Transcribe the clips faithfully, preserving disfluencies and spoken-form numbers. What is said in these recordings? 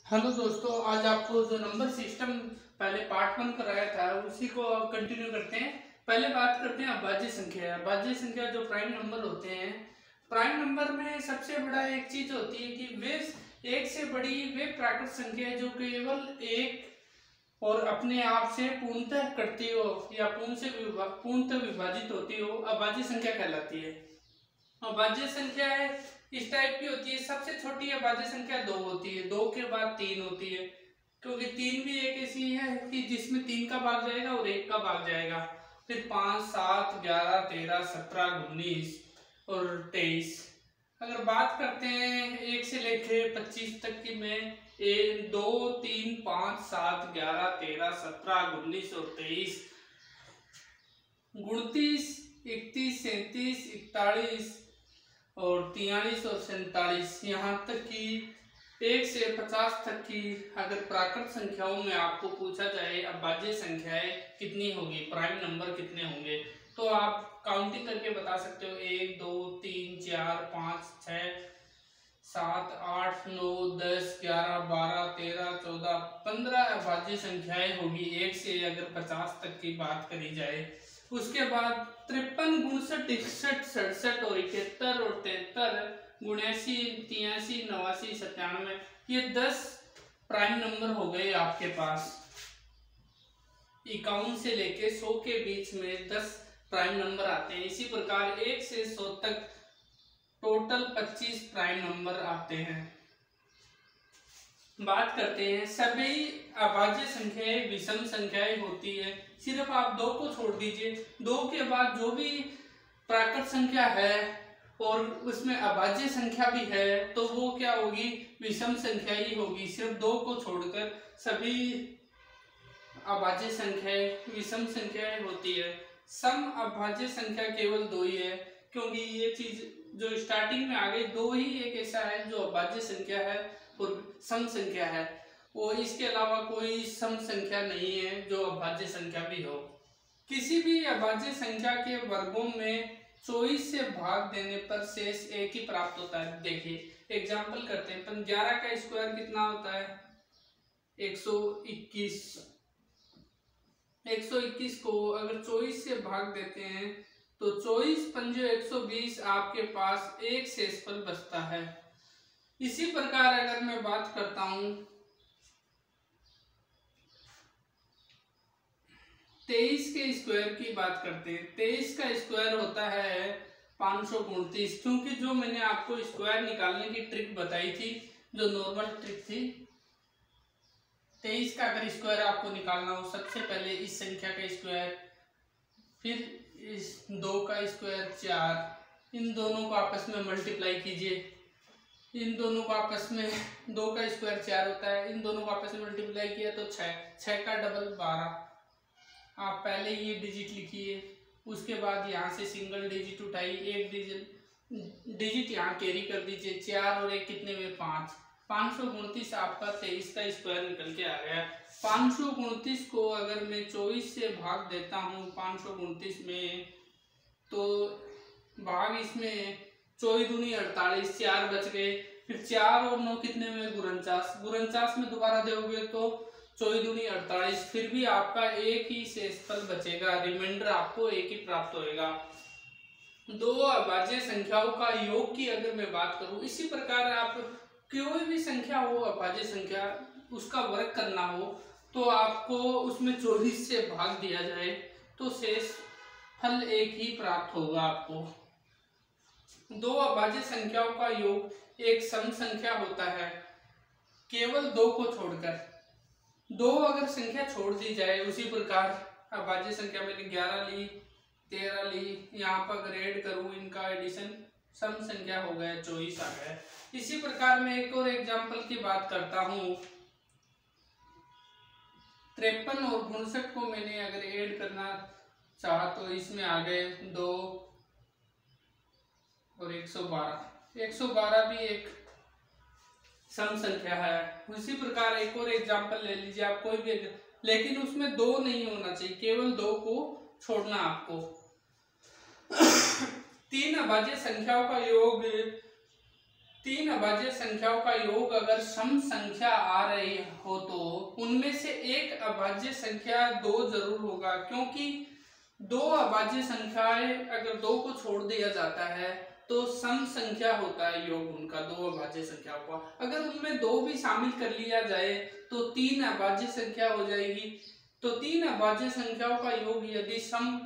Hello दोस्तों, आज आपको जो नंबर सिस्टम पहले पार्ट वन कराया था उसी को कंटिन्यू करते हैं। पहले बात करते हैं अभाज्य संख्या। अभाज्य संख्या जो प्राइम नंबर होते हैं, प्राइम नंबर में सबसे बड़ा एक चीज होती है कि वे एक से बड़ी वे प्राकृत संख्या है जो केवल एक और अपने आप से पूर्णतः करती हो या पूर्ण से पूर्णतः विभाजित होती हो, अभाज्य संख्या कहलाती है। अभाज्य संख्या है इस टाइप की होती है। सबसे छोटी अभाज्य संख्या दो होती है, दो के बाद तीन होती है, क्योंकि तीन भी एक ऐसी है कि जिसमें तीन का भाग जाएगा और एक का भाग जाएगा। फिर पाँच, सात, ग्यारह, तेरह, सत्रह, उन्नीस और तेईस। अगर बात करते हैं एक से लेके पच्चीस तक की में, एक, दो, तीन, पाँच, सात, ग्यारह, तेरह, सत्रह, उन्नीस और तेईस, उनतीस, इकतीस, सैंतीस, इकतालीस और तियालीस और सैंतालीस, यहाँ तक कि एक से पचास तक की अगर प्राकृत संख्याओं में आपको पूछा जाए अभाज्य संख्याएं कितनी होगी, प्राइम नंबर कितने होंगे, तो आप काउंटिंग करके बता सकते हो। एक, दो, तीन, चार, पाँच, छः, सात, आठ, नौ, दस, ग्यारह, बारह, तेरह, चौदह, पंद्रह अभाज्य संख्याएं होगी एक से अगर पचास तक की बात करी जाए। उसके बाद तिरपन, उनसठ, इकसठ, सड़सठ और इकहत्तर और तिहत्तर, उन्यासी, तिरासी, नवासी, सत्तानवे, ये दस प्राइम नंबर हो गए आपके पास। इक्यावन से लेके सौ के बीच में दस प्राइम नंबर आते हैं। इसी प्रकार एक से सौ तक टोटल पच्चीस प्राइम नंबर आते हैं। बात करते हैं, सभी अभाज्य संख्याएं विषम संख्याएं होती है। सिर्फ आप दो को छोड़ दीजिए, दो के बाद जो भी प्राकृत संख्या है और उसमें अभाज्य संख्या भी है तो वो क्या होगी, विषम संख्या ही होगी। सिर्फ दो को छोड़कर सभी अभाज्य संख्याएं विषम संख्याएं होती है। सम अभाज्य संख्या केवल दो ही है, क्योंकि ये चीज जो स्टार्टिंग में आ गई, दो ही एक ऐसा है जो अभाज्य संख्या है और सम संख्या है, वो इसके अलावा कोई सम संख्या नहीं है जो अभाज्य संख्या भी हो। किसी भी अभाज्य संख्या के वर्गों में चौबीस से भाग देने पर शेष एक ही प्राप्त होता है। देखिए एग्जांपल करते हैं, ग्यारह का स्क्वायर कितना होता है, एक सौ इक्कीस। एक सौ इक्कीस को अगर चौबीस से भाग देते हैं तो चौबीस पंजे एक सौ बीस, आपके पास एक शेषफल बचता है। इसी प्रकार अगर मैं बात करता हूं तेईस के स्क्वायर की बात करते हैं, तेईस का स्क्वायर होता है पाँच सौ उनतीस, क्योंकि जो मैंने आपको स्क्वायर निकालने की ट्रिक बताई थी, जो नॉर्मल ट्रिक थी, तेईस का अगर स्क्वायर आपको निकालना हो, सबसे पहले इस संख्या का स्क्वायर, फिर इस दो का स्क्वायर चार, इन दोनों को आपस में मल्टीप्लाई कीजिए। इन दोनों को आपस में, दो का स्क्वायर चार होता है, इन दोनों को आपस में मल्टीप्लाई किया तो छः, छः का डबल बारह। आप पहले ये डिजिट लिखिए, उसके बाद यहाँ से सिंगल डिजिट उठाइए, एक डिजिट डिजिट यहाँ कैरी कर दीजिए, चार और एक कितने हुए, पाँच। पाँच सौ उनतीस आपका तेईस का स्क्वायर निकल के आ गया। पाँच सौ उनतीस को अगर मैं चौबीस से भाग देता हूँ पाँच सौ उनतीस में, तो भाग इसमें चौबीस दूनी अड़तालीस, चार बच गए, फिर चार और नौ कितने हुए, उनचास। उनचास में दोबारा दोगे तो चौबीस दूनी अड़तालीस, फिर भी आपका एक ही शेषफल बचेगा, रिमाइंडर आपको एक ही प्राप्त होएगा। दो अभाज्य संख्याओं का योग की अगर मैं बात करूं, इसी प्रकार आप कोई भी संख्या हो अभाज्य संख्या, उसका वर्ग करना हो तो आपको उसमें चौबीस से भाग दिया जाए तो शेष फल एक ही प्राप्त होगा आपको। दो अभाज्य संख्याओं का योग एक सम संख्या होता है, केवल दो को छोड़कर। दो अगर संख्या छोड़ दी जाए, उसी प्रकार अभाज्य संख्या मैंने ग्यारह ली, तेरह ली, यहाँ पर अगर ऐड करूँ इनका एडिशन, सम संख्या हो गया चौबीस आ गया। इसी प्रकार मैं एक और एग्जांपल की बात करता हूँ, तिरपन और उनसठ को मैंने अगर ऐड करना चाहा तो इसमें आ गए दो और एक सौ बारह। एक सौ बारह भी एक सम संख्या है। उसी प्रकार एक और एग्जांपल ले लीजिए आप कोई भी, लेकिन उसमें दो नहीं होना चाहिए, केवल दो को छोड़ना आपको। तीन अभाज्य संख्याओं का योग तीन अभाज्य संख्याओं का योग अगर सम संख्या आ रही हो तो उनमें से एक अभाज्य संख्या दो जरूर होगा, क्योंकि दो अभाज्य संख्याएं अगर दो को छोड़ दिया जाता है तो सम संख्या होता है योग उनका, दो अभाज्य संख्याओं का। अगर उनमें दो भी शामिल कर लिया जाए तो तीन अभाज्य संख्या हो जाएगी। तो तीन अभाज्य संख्याओं का योग यदि सम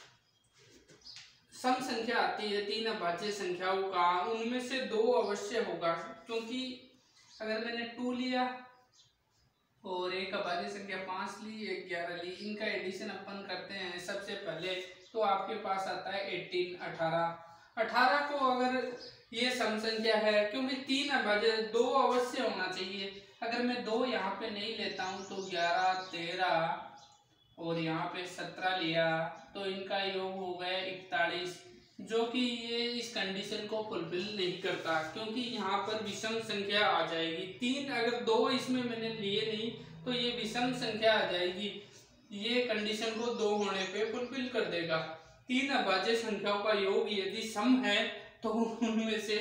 सम संख्या आती है तीन अभाज्य संख्याओं का, उनमें से दो अवश्य होगा, क्योंकि अगर मैंने टू लिया और एक अभाज्य संख्या पांच ली, एक ग्यारह ली, इनका एडिशन अपन करते हैं सबसे पहले, तो आपके पास आता है एटीन, अठारह। अठारह को अगर ये सम संख्या है, क्योंकि तीन अभाज्य दो अवश्य होना चाहिए। अगर मैं दो यहाँ पे नहीं लेता हूँ तो ग्यारह, तेरह और यहाँ पे सत्रह लिया तो इनका योग हो गया इकतालीस, जो कि ये इस कंडीशन को फुलफिल नहीं करता, क्योंकि यहाँ पर विषम संख्या आ जाएगी। तीन अगर दो इसमें मैंने लिए नहीं तो ये विषम संख्या आ जाएगी, ये कंडीशन को दो होने पे फुलफिल कर देगा। तीन अभाज्य संख्याओं का योग यदि सम है तो उनमें से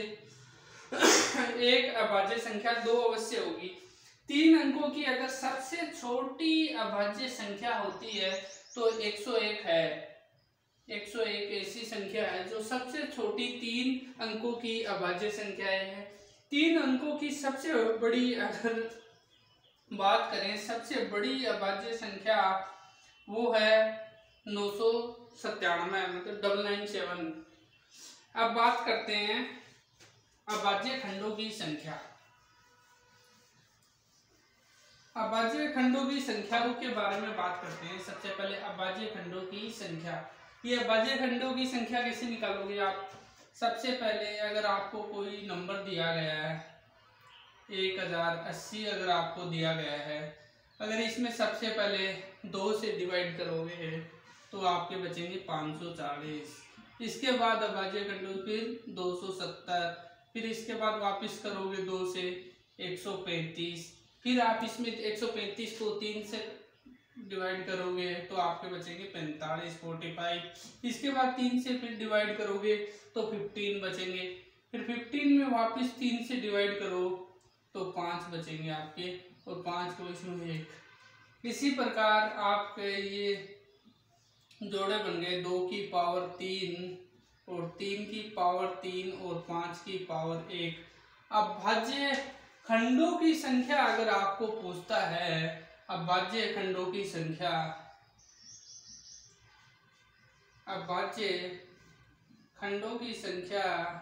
एक अभाज्य संख्या दो अवश्य होगी। तीन अंकों की अगर सबसे छोटी अभाज्य संख्या होती है तो एक सौ एक है। एक सौ एक ऐसी संख्या है जो सबसे छोटी तीन अंकों की अभाज्य संख्याएं है। तीन अंकों की सबसे बड़ी अगर बात करें, सबसे बड़ी अभाज्य संख्या वो है नौ सौ सत्तानवे, मतलब डबल नाइन सेवन। अब बात करते हैं अभाज्य खंडों की संख्या। अभाज्य खंडों की संख्याओं के बारे में बात करते हैं। सबसे पहले अभाज्य खंडों की संख्या। ये अभाज्य खंडों की संख्या कैसे निकालोगे आप? सबसे पहले अगर आपको कोई नंबर दिया गया है, एक हजार अस्सी अगर आपको दिया गया है, अगर इसमें सबसे पहले दो से डिवाइड करोगे तो आपके बचेंगे पाँच सौ चालीस। इसके बाद अभाज्य खंडों फिर दो सौ सत्तर, फिर इसके बाद वापस करोगे दो से एक सौ पैंतीस, फिर आप इसमें एक सौ पैंतीस को तीन से डिवाइड करोगे तो आपके बचेंगे पैंतालीस, पैंतालीस। इसके बाद तीन से फिर डिवाइड करोगे तो पंद्रह बचेंगे, फिर पंद्रह में वापस तीन से डिवाइड करो तो पाँच बचेंगे आपके, और पाँच को इसमें एक। इसी प्रकार आपके ये जोड़े बन गए, दो की पावर तीन और तीन की पावर तीन और पाँच की पावर एक। अभाज्य खंडों की संख्या अगर आपको पूछता है, अभाज्य खंडों की संख्या, अभाज्य खंडों की संख्या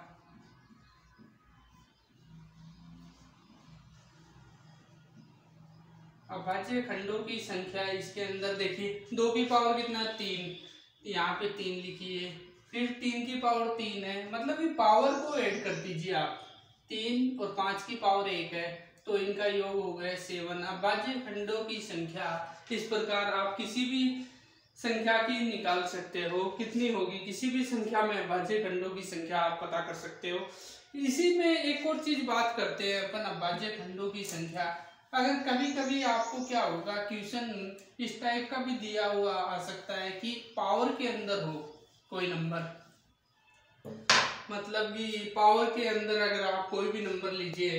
अभाज्य खंडों की संख्या इसके अंदर देखिए, दो की पावर कितना, तीन, यहाँ पे तीन लिखिए, फिर तीन की पावर तीन है, मतलब ये पावर को ऐड कर दीजिए आप, तीन और पाँच की पावर एक है तो इनका योग हो गया सेवन। अभाज्य खंडों की संख्या इस प्रकार आप किसी भी संख्या की निकाल सकते हो, कितनी होगी, किसी भी संख्या में अभाज्य खंडों की संख्या आप पता कर सकते हो। इसी में एक और चीज बात करते हैं अपन, अभाज्य खंडों की संख्या। अगर कभी कभी आपको क्या होगा, क्वेश्चन इस टाइप का भी दिया हुआ आ सकता है कि पावर के अंदर हो कोई नंबर, मतलब कि पावर के अंदर अगर आप कोई भी नंबर लीजिए,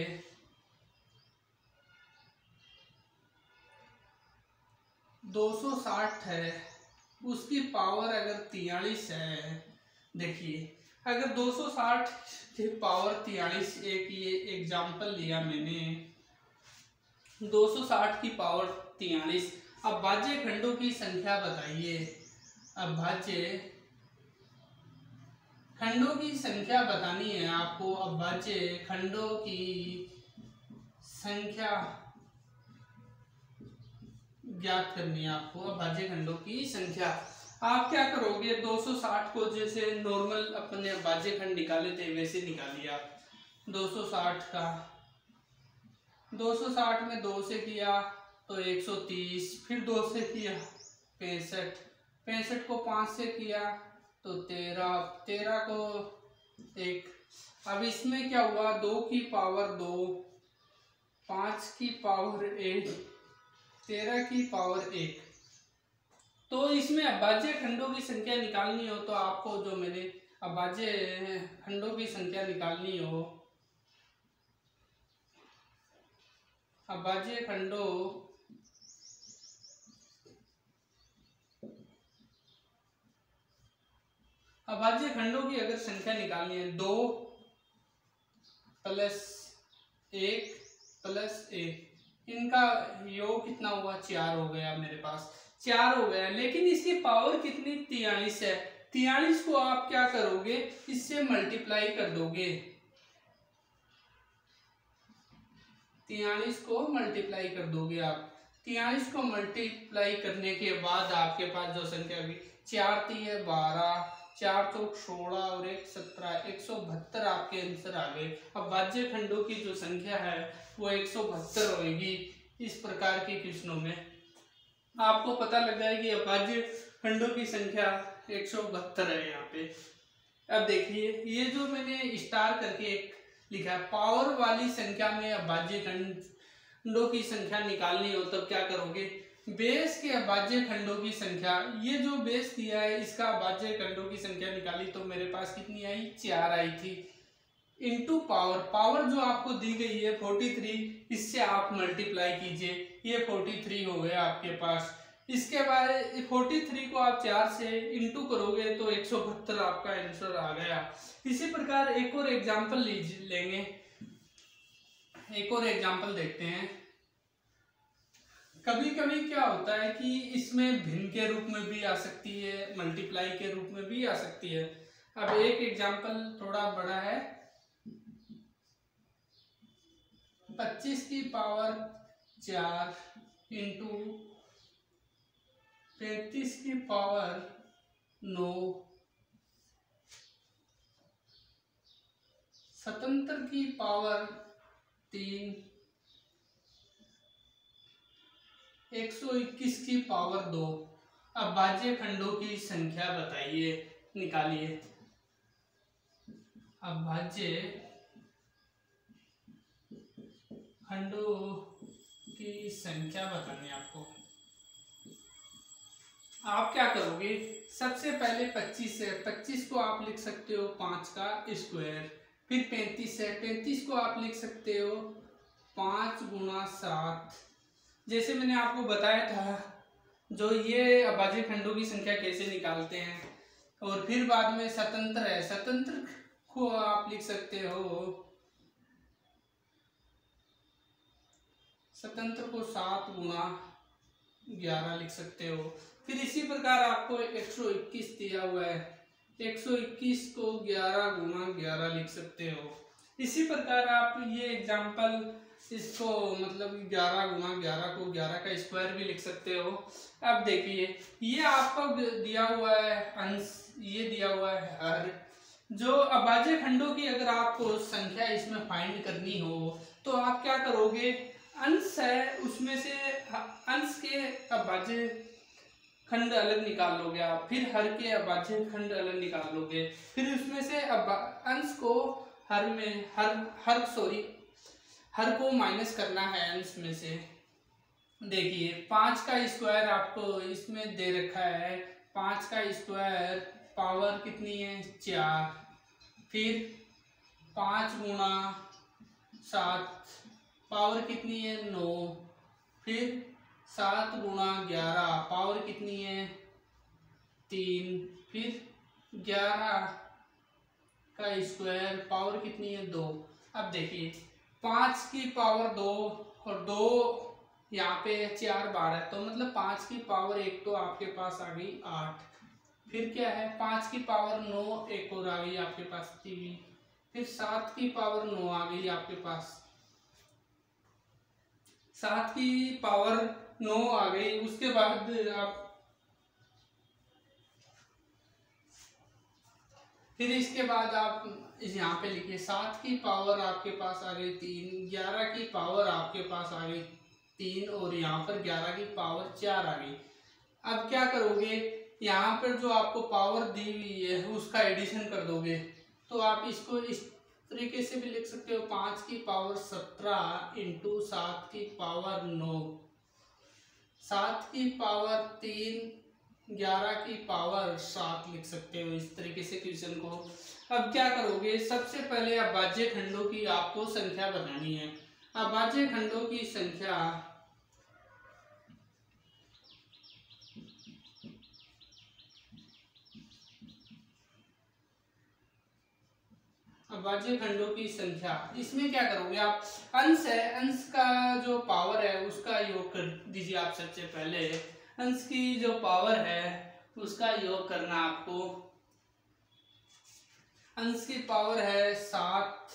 दो सौ साठ है, उसकी पावर अगर तियालीस है, देखिए अगर दो सौ साठ की पावर तियालीस, एक ये एग्जाम्पल लिया मैंने, दो सौ साठ की पावर तियालीस। अभाज्य खंडों की संख्या बताइए, अभाज्य खंडों की संख्या बतानी है आपको, अभाज्य खंडों की संख्या ज्ञात करनी है आपको, अभाज्य खंडों की संख्या। आप क्या करोगे, दो सौ साठ को जैसे नॉर्मल अपने अभाज्य खंड निकाले थे वैसे निकालिए आप। दो सौ साठ का दो सौ साठ में दो से किया तो एक सौ तीस, फिर दो से किया पैंसठ, पैंसठ को पाँच से किया तो तेरह, तेरह को एक। अब इसमें क्या हुआ, दो की पावर दो, पाँच की पावर एक, तेरह की पावर एक। तो इसमें अभाज्य खंडों की संख्या निकालनी हो तो आपको, जो मैंने अभाज्य खंडों की संख्या निकालनी हो अभाज्य खंडों अभाज्य खंडों की अगर संख्या निकालनी है, दो प्लस एक प्लस एक, इनका योग कितना हुआ, चार हो गया मेरे पास, चार हो गया। लेकिन इसकी पावर कितनी, तियालीस है। तियालीस को आप क्या करोगे, इससे मल्टीप्लाई कर दोगे, तियालीस को मल्टीप्लाई कर दोगे आप। तियालीस को मल्टीप्लाई करने के बाद आपके पास जो संख्या भी, चार तीन है बारह, चार चौक सोलह और एक सत्रह, एक सौ बहत्तर आपके आंसर आ गए। अब भाज्य खंडों की जो संख्या है वो एक सौ बहत्तर होगी। इस प्रकार के क्वेश्चनों में आपको पता लग जाएगी अभाज्य खंडों की संख्या एक सौ बहत्तर है यहाँ पे। अब देखिए, ये जो मैंने स्टार करके एक लिखा है, पावर वाली संख्या में अभाज्य खंडों की संख्या निकालनी हो तब क्या करोगे, बेस के अभाज्य खंडों की संख्या, ये जो बेस दिया है इसका अभाज्य खंडों की संख्या निकाली तो मेरे पास कितनी आई, चार आई थी, इनटू पावर, पावर जो आपको दी गई है तैंतालीस, इससे आप मल्टीप्लाई कीजिए, ये तैंतालीस हो गया आपके पास। इसके बाद तैंतालीस को आप चार से इंटू करोगे तो एक सौ बहत्तर आपका आंसर आ गया। इसी प्रकार एक और एग्जांपल लीजिए लेंगे, एक और एग्जांपल देखते हैं। कभी कभी क्या होता है कि इसमें भिन्न के रूप में भी आ सकती है, मल्टीप्लाई के रूप में भी आ सकती है। अब एक एग्जांपल थोड़ा बड़ा है, पच्चीस की पावर चार इंटू पैंतीस की पावर नौ, स्वतंत्र की पावर तीन, एक सौ इक्कीस की पावर दो। अब भाज्य खंडों की संख्या बताइए, निकालिए। अब भाज्य खंडों की संख्या बतानी है आपको। आप क्या करोगे, सबसे पहले पच्चीस है, पच्चीस को आप लिख सकते हो पाँच का स्क्वायर, फिर पैंतीस है, पैंतीस को आप लिख सकते हो पाँच गुना सात। जैसे मैंने आपको बताया था जो ये अभाज्य खंडों की संख्या कैसे निकालते हैं। और फिर बाद में स्वतंत्र है, स्वतंत्र को आप लिख सकते हो, स्वतंत्र को सात गुना ग्यारह लिख सकते हो। फिर इसी प्रकार आपको एक सौ इक्कीस दिया हुआ है, एक सौ इक्कीस को ग्यारह गुना ग्यारह लिख सकते हो। इसी प्रकार आप ये एग्जांपल इसको मतलब ग्यारह गुना ग्यारह को ग्यारह का स्क्वायर भी लिख सकते हो। अब देखिए, ये आपको दिया हुआ है अंश, ये दिया हुआ है हर। जो अभाज्य खंडों की अगर आपको संख्या इसमें फाइंड करनी हो तो आप क्या करोगे, अंश है उसमें से अंश के अभाज्य खंड अलग निकाल लोगे आप, फिर हर के अभाज्य खंड अलग निकाल लोगे, फिर उसमें से अंश को हर में हर हर सॉरी हर को माइनस करना है अंश में से। देखिए, पाँच का स्क्वायर आपको इसमें दे रखा है, पाँच का स्क्वायर पावर कितनी है, चार, फिर पाँच गुना सात पावर कितनी है, नौ, फिर सात गुना ग्यारह पावर कितनी है, तीन, फिर ग्यारह का स्क्वायर पावर कितनी है, दो। अब देखिए, पाँच की पावर दो और दो यहाँ पे चार बार है तो मतलब पाँच की पावर एक तो आपके पास आ गई आठ, फिर क्या है पाँच की पावर नौ एक और आ गई आपके पास तीन, फिर सात की पावर नौ आ गई आपके पास, सात की पावर नौ आ गई। उसके बाद आप फिर इसके बाद आप इस यहाँ पे लिखिए, सात की पावर आपके पास आ गई तीन, ग्यारह की पावर आपके पास आ गई तीन और यहाँ पर ग्यारह की पावर चार आ गई। अब क्या करोगे, यहाँ पर जो आपको पावर दी हुई है उसका एडिशन कर दोगे, तो आप इसको इस तरीके से भी लिख सकते हो, पाँच की पावर सत्रह इंटू सात की पावर नौ, सात की पावर तीन, ग्यारह की पावर सात लिख सकते हो इस तरीके से क्वेश्चन को। अब क्या करोगे, सबसे पहले अभाज्य खंडों की आपको संख्या बनानी है। अभाज्य खंडों की संख्या अभाज्य खंडों की संख्या, इसमें क्या करोगे आप, अंश है, अंश का जो पावर है उसका योग कर दीजिए आप। सबसे पहले अंश की जो पावर है उसका योग करना आपको। अंश की पावर है सात,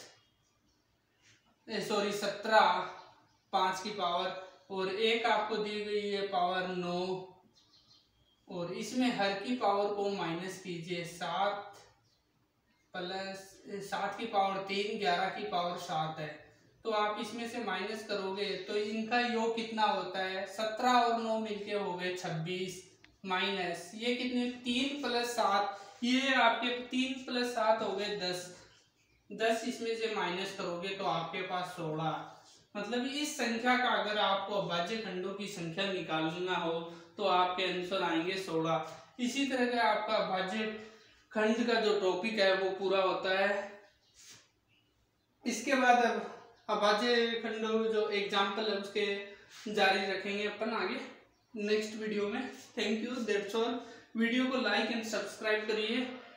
सॉरी सत्रह, पांच की पावर, और एक आपको दी गई है पावर नौ, और इसमें हर की पावर को माइनस कीजिए। सात प्लस सात की पावर तीन, ग्यारह की पावर सात है, तो आप इसमें से माइनस करोगे तो इनका योग कितना होता है, सत्रह और नौ मिलके हो गए छब्बीस, माइनस ये कितने, तीन प्लस सात, ये आपके तीन प्लस सात हो गए दस, दस इसमें से माइनस करोगे तो आपके पास सोलह। मतलब इस संख्या का अगर आपको अभाज्य खंडों की संख्या निकालना हो तो आपके आंसर आएंगे सोलह। इसी तरह का आपका अभाज्य खंड का जो टॉपिक है वो पूरा होता है। इसके बाद अब अभाज्य खंडों जो एग्जाम्पल है उसके जारी रखेंगे अपन आगे नेक्स्ट वीडियो में। Thank you, that's all. Video को लाइक एंड सब्सक्राइब करिए।